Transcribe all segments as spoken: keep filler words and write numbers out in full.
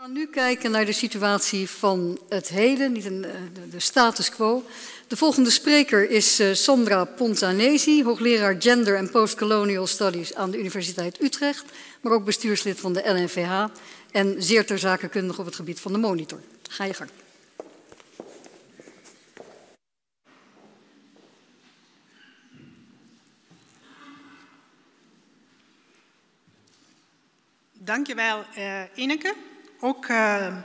gaan nu kijken naar de situatie van het heden, niet een, de status quo. De volgende spreker is Sondra Pontanesi, hoogleraar Gender and Postcolonial Studies aan de Universiteit Utrecht, maar ook bestuurslid van de L N V H en zeer ter zake kundig op het gebied van de monitor. Ga je gang. Dankjewel, uh, Ineke. Ook uh,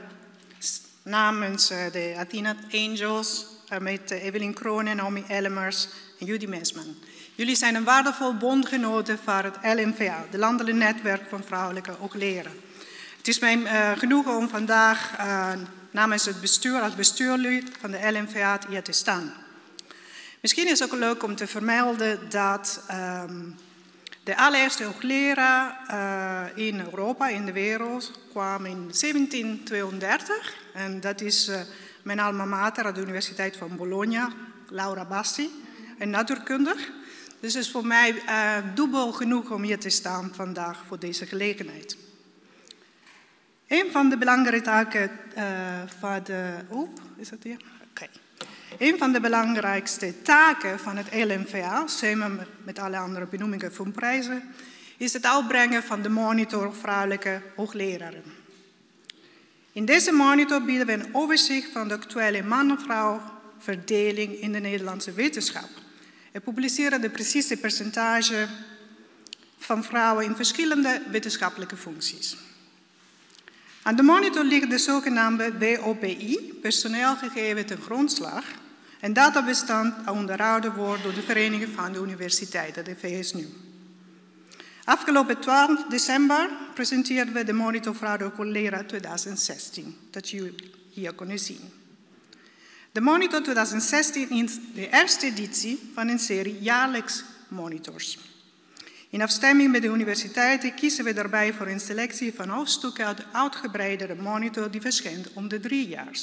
namens uh, de Athena Angels uh, met uh, Evelien Kroon en Naomi Ellemers en Judy Mesman. Jullie zijn een waardevol bondgenoten van het L N V H, de Landelijk Netwerk van Vrouwelijke Hoogleraar. Het is mijn uh, genoegen om vandaag uh, namens het bestuur, als bestuurlid van de L N V H hier te staan. Misschien is het ook leuk om te vermelden dat um, de allereerste hoogleraar uh, in Europa, in de wereld, kwam in zeventien tweeëndertig. En dat is uh, mijn alma mater aan de Universiteit van Bologna, Laura Bassi, een natuurkundige. Dus het is voor mij uh, dubbel genoeg om hier te staan vandaag voor deze gelegenheid. Een van de belangrijke taken uh, van de... Oh, is dat hier? Oké. Okay. Een van de belangrijkste taken van het L N V H, samen met alle andere benoemingen van prijzen, is het uitbrengen van de monitor vrouwelijke hoogleraren. In deze monitor bieden we een overzicht van de actuele man-vrouw verdeling in de Nederlandse wetenschap. We publiceren de precieze percentage van vrouwen in verschillende wetenschappelijke functies. Aan de monitor ligt de zogenaamde W O P I, personeelgegevens ten grondslag, een databestand dat onderhouden wordt door de Vereniging van de Universiteiten, de V S N U. Afgelopen twaalf december presenteerden we de monitor Vrouwelijke Hoogleraar twintig zestien, dat jullie hier kunnen zien. De monitor twintig zestien is de eerste editie van een serie jaarlijks monitors. In afstemming met de universiteiten kiezen we daarbij voor een selectie van hoofdstukken uit de uitgebreidere monitor die verschijnt om de drie jaar.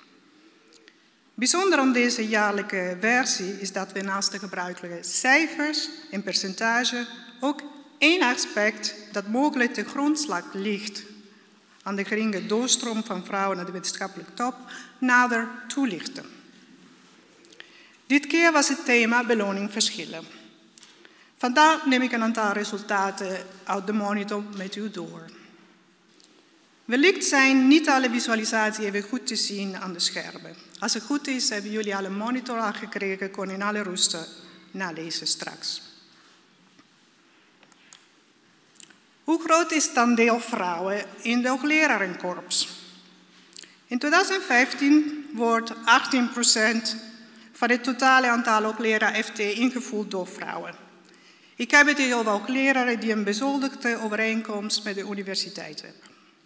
Bijzonder aan deze jaarlijke versie is dat we naast de gebruikelijke cijfers en percentage ook één aspect dat mogelijk ten grondslag ligt aan de geringe doorstroom van vrouwen naar de wetenschappelijke top nader toelichten. Dit keer was het thema beloningsverschillen. Vandaag neem ik een aantal resultaten uit de monitor met u door. Wellicht zijn niet alle visualisaties even goed te zien aan de schermen. Als het goed is, hebben jullie alle monitor al gekregen, kon in alle rust nalezen straks. Hoe groot is het aandeel vrouwen in de hooglerarenkorps? In twintig vijftien wordt achttien procent van het totale aantal hoogleraar F T ingevuld door vrouwen. Ik heb het hier over hoogleraren die een bezoldigde overeenkomst met de universiteit hebben.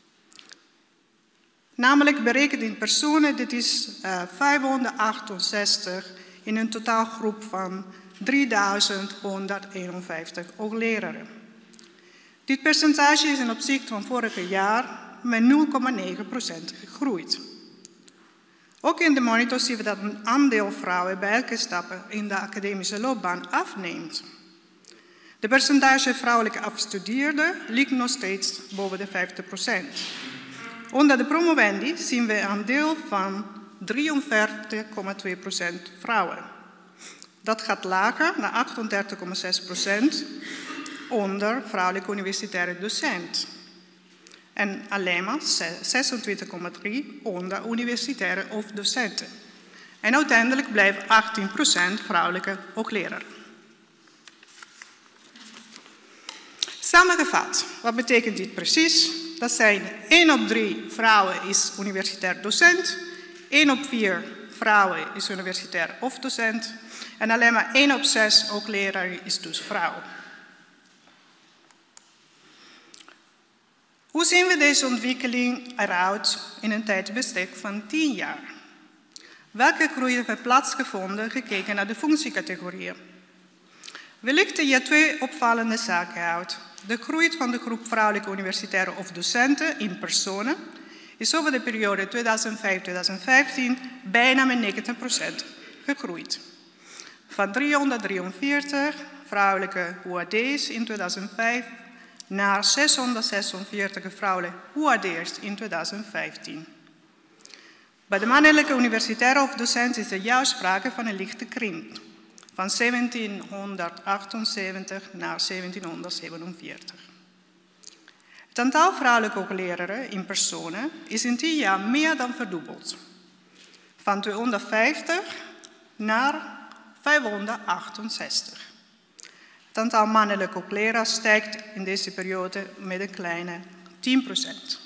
Namelijk berekend in personen, dit is uh, vijfhonderdachtenzestig in een totaalgroep van drieduizend honderdeenenvijftig hoogleraren. Dit percentage is in opzichte van vorig jaar met nul komma negen procent gegroeid. Ook in de monitor zien we dat een aandeel vrouwen bij elke stap in de academische loopbaan afneemt. De percentage vrouwelijke afgestudeerden ligt nog steeds boven de vijftig procent. Onder de promovendi zien we een aandeel van drieënveertig komma twee procent vrouwen. Dat gaat lager naar achtendertig komma zes procent onder vrouwelijke universitaire docent. En alleen maar zesentwintig komma drie onder universitaire hoofddocenten. En uiteindelijk blijft achttien procent vrouwelijke hoogleraar. Samengevat, wat betekent dit precies? Dat zijn één op drie vrouwen is universitair docent, één op vier vrouwen is universitair hoofddocent en alleen maar één op zes hoogleraar is dus vrouw. Hoe zien we deze ontwikkeling eruit in een tijdsbestek van tien jaar? Welke groei heeft plaatsgevonden gekeken naar de functiecategorieën? We lichten hier twee opvallende zaken uit. De groei van de groep vrouwelijke universitaire hoofddocenten in personen is over de periode tweeduizend vijf tot tweeduizend vijftien bijna met negentig procent gegroeid. Van driehonderddrieënveertig vrouwelijke U A D's in tweeduizend vijf naar zeshonderdzesenveertig vrouwelijke U A D's in tweeduizend vijftien. Bij de mannelijke universitaire hoofddocent is er juist sprake van een lichte krimp, van zeventienhonderdachtenzeventig naar zeventienhonderdzevenenveertig. Het aantal vrouwelijke hoogleraren in personen is in tien jaar meer dan verdubbeld, van tweehonderdvijftig naar vijfhonderdachtenzestig. Het aantal mannelijke hoogleraren stijgt in deze periode met een kleine tien procent.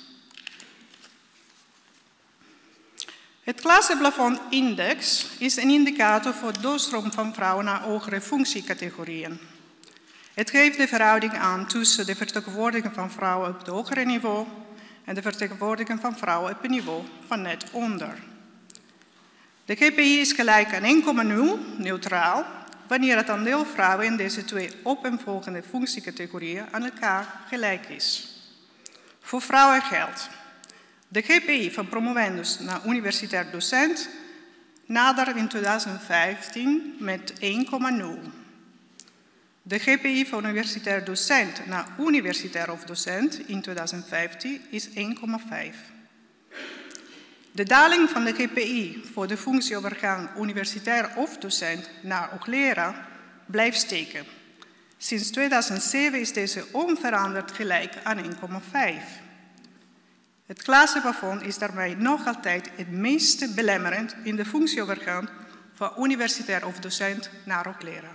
Het klasseplafondindex is een indicator voor de doorstroom van vrouwen naar hogere functiecategorieën. Het geeft de verhouding aan tussen de vertegenwoordiging van vrouwen op het hogere niveau en de vertegenwoordiging van vrouwen op het niveau van net onder. De G P I is gelijk aan één komma nul, neutraal, wanneer het aandeel vrouwen in deze twee opeenvolgende functiecategorieën aan elkaar gelijk is. Voor vrouwen geldt: de G P I van promovendus naar universitair docent naderde in tweeduizend vijftien met één komma nul. De G P I van universitair docent naar universitair hoofddocent in tweeduizend vijftien is één komma vijf. De daling van de G P I voor de functieovergang universitair hoofddocent naar hoogleraar blijft steken. Sinds tweeduizend zeven is deze onveranderd gelijk aan één komma vijf. Het klasseplafond is daarmee nog altijd het meest belemmerend in de functieovergang van universitair hoofddocent naar hoogleraar.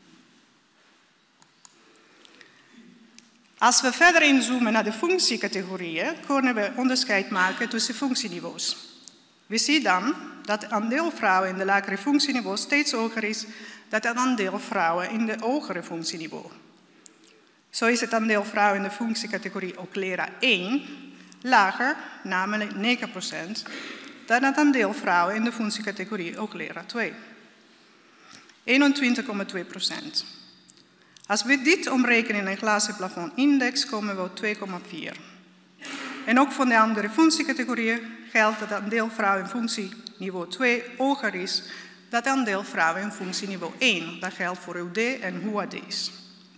Als we verder inzoomen naar de functiecategorieën, kunnen we onderscheid maken tussen functieniveaus. We zien dan dat het aandeel vrouwen in de lagere functieniveau steeds hoger is dan het aandeel vrouwen in de hogere functieniveau. Zo is het aandeel vrouwen in de functiecategorie hoogleraar één lager, namelijk negen procent, dan het aandeel vrouwen in de functiecategorie hoogleraar twee, eenentwintig komma twee procent. Als we dit omrekenen in een klasseplafondindex komen we op twee komma vier. En ook voor de andere functiecategorieën geldt dat het aandeel vrouwen in functieniveau twee hoger is dan het aandeel vrouwen in functieniveau één. Dat geldt voor U D en U A D's.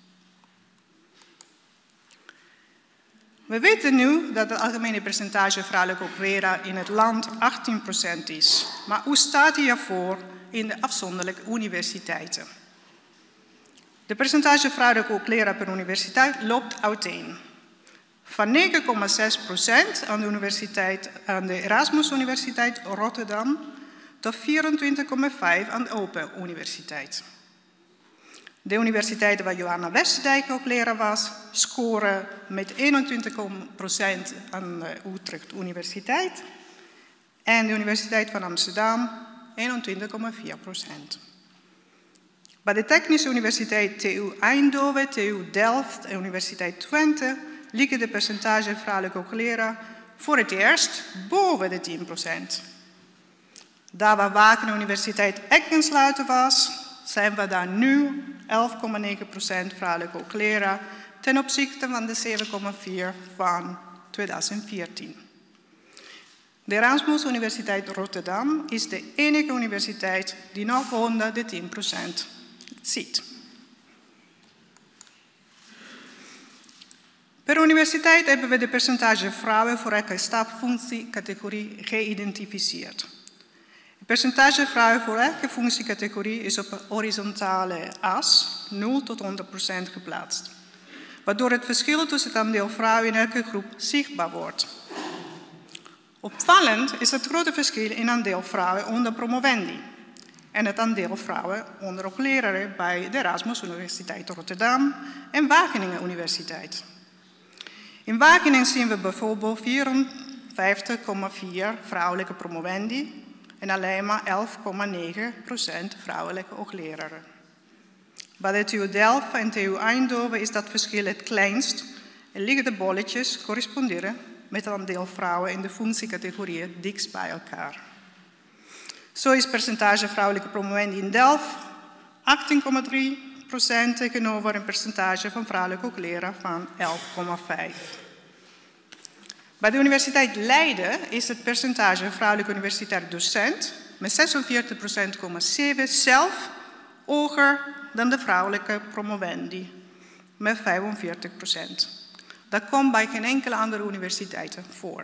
We weten nu dat het algemene percentage vrouwelijke hoogleraar in het land achttien procent is. Maar hoe staat die ervoor in de afzonderlijke universiteiten? De percentage vrouwelijke hoogleraar per universiteit loopt uiteen. Van negen komma zes procent aan de, universiteit, aan de Erasmus Universiteit Rotterdam tot vierentwintig komma vijf procent aan de Open Universiteit. De universiteiten waar Johanna Westerdijk hoogleraar was, scoren met eenentwintig procent aan de Utrecht Universiteit en de Universiteit van Amsterdam eenentwintig komma vier procent. Bij de Technische Universiteit T U Eindhoven, T U Delft en Universiteit Twente liggen de percentage vrouwelijke hoogleraar voor het eerst boven de tien procent. Daar waar Wageningen Universiteit Eckensluiten was, zijn we daar nu elf komma negen procent vrouwelijke hoogleraar ten opzichte van de zeven komma vier van tweeduizend veertien. De Erasmus Universiteit Rotterdam is de enige universiteit die nog onder de tien procent zit. Per universiteit hebben we de percentage vrouwen voor elke stapfunctiecategorie geïdentificeerd. Het percentage vrouwen voor elke functiecategorie is op een horizontale as, nul tot honderd procent geplaatst, waardoor het verschil tussen het aandeel vrouwen in elke groep zichtbaar wordt. Opvallend is het grote verschil in aandeel vrouwen onder promovendi en het aandeel vrouwen onder hoogleraren bij de Erasmus Universiteit Rotterdam en Wageningen Universiteit. In Wageningen zien we bijvoorbeeld vierenvijftig komma vier vrouwelijke promovendi en alleen maar elf komma negen procent vrouwelijke hoogleraren. Bij de T U Delft en T U Eindhoven is dat verschil het kleinst en liggen de bolletjes corresponderen met het aandeel vrouwen in de functiecategorieën dichtst bij elkaar. Zo is het percentage vrouwelijke promovendi in Delft achttien komma drie procent tegenover een percentage van vrouwelijke hoogleraar van elf komma vijf procent. Bij de Universiteit Leiden is het percentage vrouwelijke universitair docent met zesenveertig komma zeven procent zelf hoger dan de vrouwelijke promovendi met vijfenveertig procent. Dat komt bij geen enkele andere universiteit voor.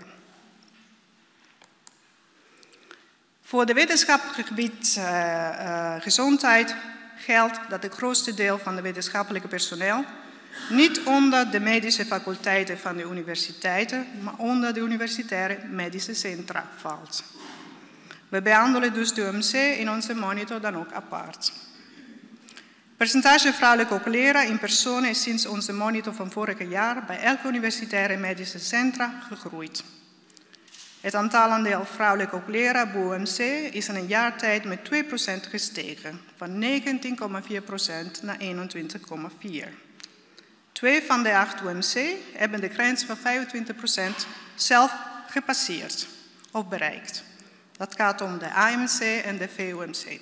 Voor het wetenschappelijk gebied uh, uh, gezondheid geldt dat het grootste deel van het wetenschappelijke personeel niet onder de medische faculteiten van de universiteiten, maar onder de universitaire medische centra valt. We behandelen dus de U M C in onze monitor dan ook apart. Het percentage vrouwelijke hoogleraar in personen is sinds onze monitor van vorig jaar bij elke universitaire medische centra gegroeid. Het aantal aandeel vrouwelijke hoogleraar bij U M C is in een jaar tijd met twee procent gestegen, van negentien komma vier procent naar eenentwintig komma vier procent. Twee van de acht U M C hebben de grens van vijfentwintig procent zelf gepasseerd of bereikt. Dat gaat om de A M C en de V U M C.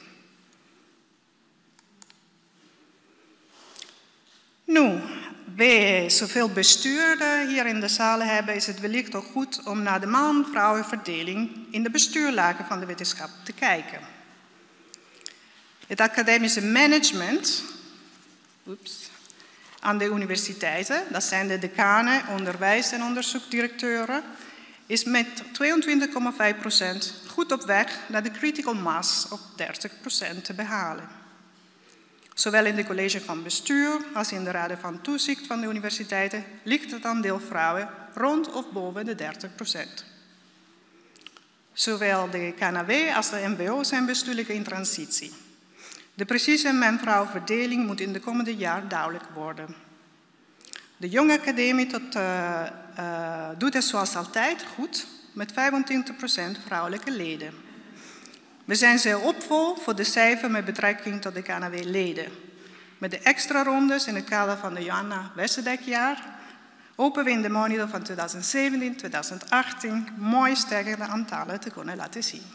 Nu, wij zoveel bestuurders hier in de zaal hebben, is het wellicht ook goed om naar de man-vrouwenverdeling in de bestuurlagen van de wetenschap te kijken. Het academische management oeps, aan de universiteiten, dat zijn de decanen, onderwijs- en onderzoeksdirecteuren, is met tweeëntwintig komma vijf procent goed op weg naar de critical mass op dertig procent te behalen. Zowel in de college van bestuur als in de raden van toezicht van de universiteiten ligt het aandeel vrouwen rond of boven de dertig procent. Zowel de K N W als de M B O zijn bestuurlijke in transitie. De precieze man-vrouw-verdeling moet in de komende jaar duidelijk worden. De jonge academie tot, uh, uh, doet het zoals altijd goed, met vijfentwintig procent vrouwelijke leden. We zijn zeer hoopvol voor de cijfer met betrekking tot de K N W-leden. Met de extra rondes in het kader van de Johanna Westerdijk-jaar hopen we in de monitor van twintig zeventien twintig achttien mooi stijgende aantallen te kunnen laten zien.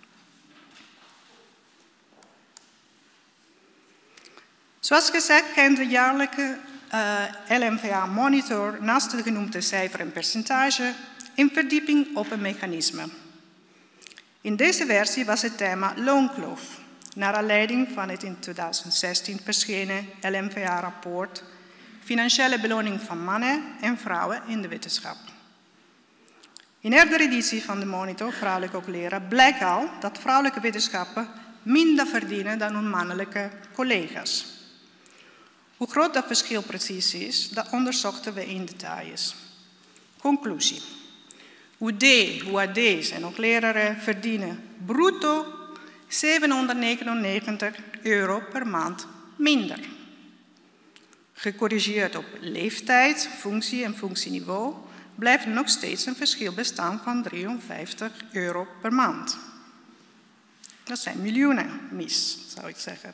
Zoals gezegd kent de jaarlijke uh, L M V A-monitor naast de genoemde cijfer en percentage een verdieping op een mechanisme. In deze versie was het thema loonkloof, naar aanleiding van het in twintig zestien verschenen L M V A-rapport Financiële beloning van mannen en vrouwen in de wetenschap. In de eerdere editie van de monitor Vrouwelijke hoogleraar blijkt al dat vrouwelijke wetenschappen minder verdienen dan hun mannelijke collega's. Hoe groot dat verschil precies is, dat onderzochten we in details. Conclusie. U D, U A D's en hoogleraren verdienen bruto zevenhonderdnegenennegentig euro per maand minder. Gecorrigeerd op leeftijd, functie en functieniveau blijft nog steeds een verschil bestaan van drieënvijftig euro per maand. Dat zijn miljoenen mis, zou ik zeggen.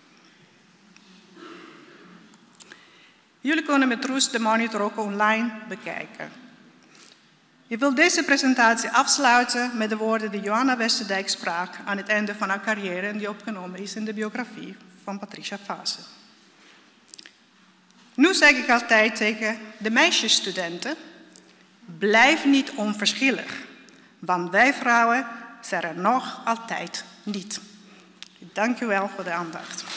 Jullie kunnen met rust de monitor ook online bekijken. Ik wil deze presentatie afsluiten met de woorden die Johanna Westerdijk sprak aan het einde van haar carrière en die opgenomen is in de biografie van Patricia Fase. Nu zeg ik altijd tegen de meisjesstudenten, blijf niet onverschillig, want wij vrouwen zijn er nog altijd niet. Dank u wel voor de aandacht.